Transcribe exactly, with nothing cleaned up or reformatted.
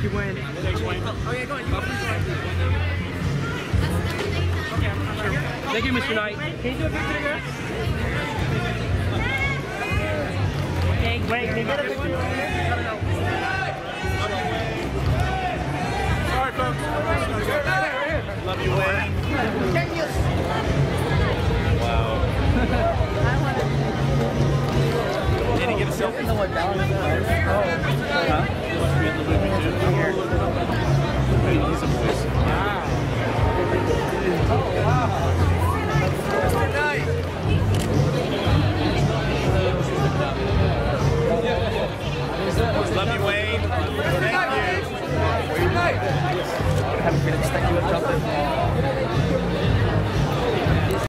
you, Wayne. Thanks, Wayne. Oh, yeah, go on. You Thank you, Mister Knight. Can you do a picture here? Okay, Wait, can you get a picture? Sorry, folks. Love you, Wayne. Wow. Did he get a selfie? No one down. Oh. Huh?